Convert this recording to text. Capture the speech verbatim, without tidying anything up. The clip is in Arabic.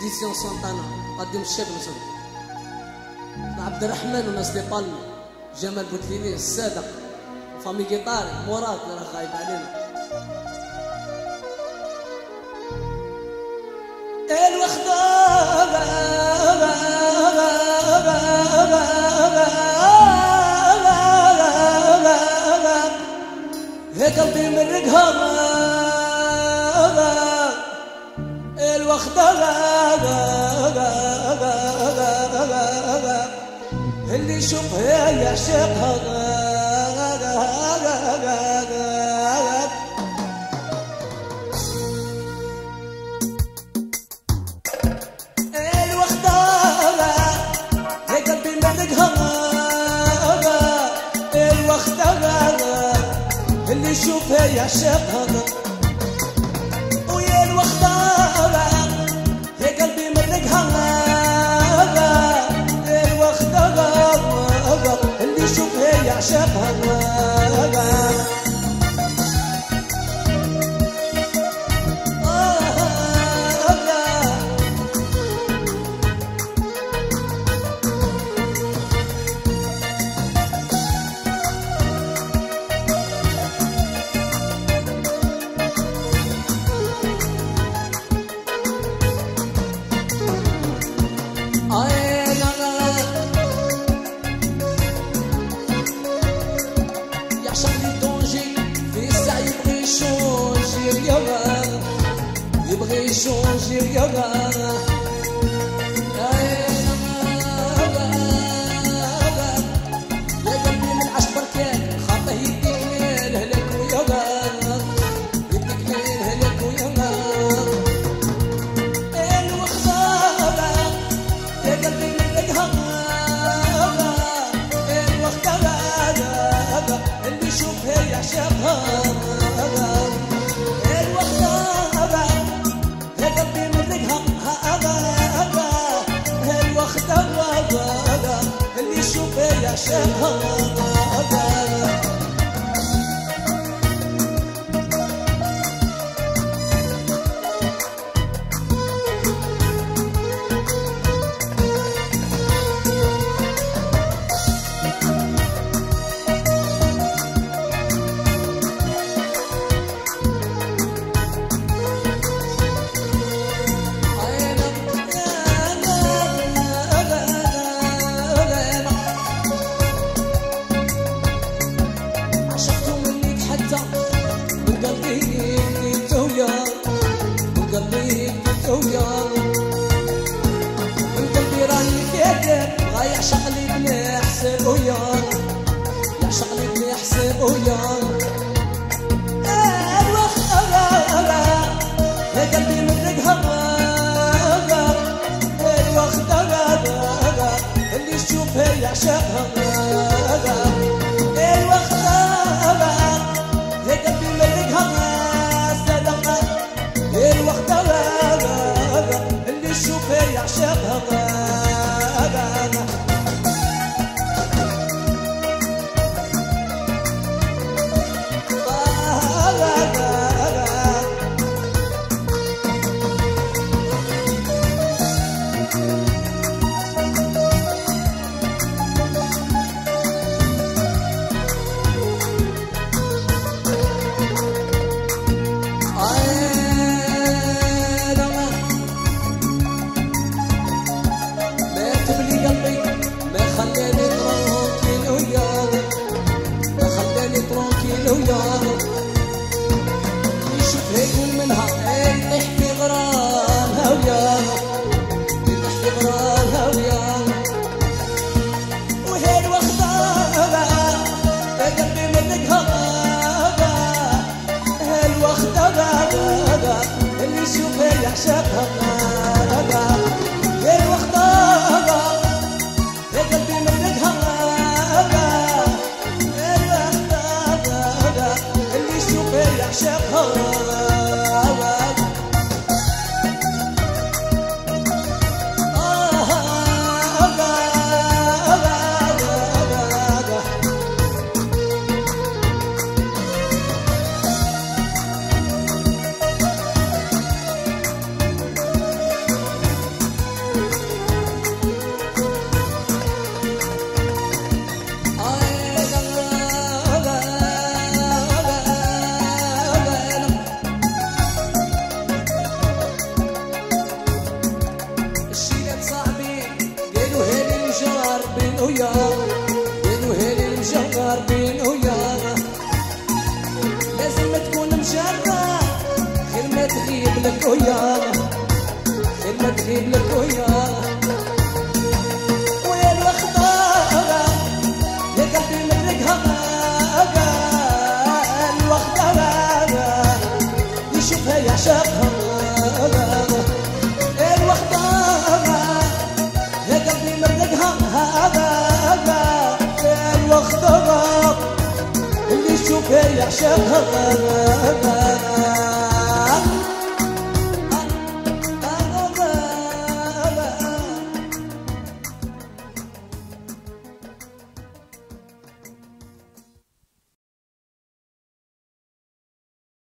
إديسيون سانتانا قدم الشاب نسون عبد الرحمن وناس دي بالمي جمال بوتليني الصادق فامي جيتاري مراد اللي راه غايب علينا الوخدة يا قلبي مرقها الوخدة اللي يشوفها يعشقها اللي يشوفها يعشقها ويا الوخدة يا قلبي مرقها الوخدة اللي يشوفها يعشقها يبغي يشونجي رياضة يا قلبي من عشق بركان خاطه يديك ليل هلاك وياضة يديك ليل هلاك وياضة الوخدة يا قلبي من رقها الوخدة اللي يشوفها يعشقها اللي يشوفها يعشقها قلبي راني كاتب بغا يعشق لي بلا حساب ويا يعشق لي بلا حساب ويا الوخدة يا قلبي مرقها الوخدة اللي يشوفها يعشقها الوخدة يا قلبي مرقها صدقة الوخدة اللي يشوفها يعشقها يشوفها يقول منها يطيح في غرامها ويا يطيح في غرامها ويا وهي الوخدة يا قلبي مرقها الوخدة اللي يشوفها يعشقها هي الوخدة يا قلبي مرقها يعشقها لك وياه سلمى تغيب لك وياه ويا الوخضرة يا قلبي مرقها الوخضرة يشوفها يعشقها الوخضرة يا قلبي مرقها الوخضرة اللي يشوفها يعشقها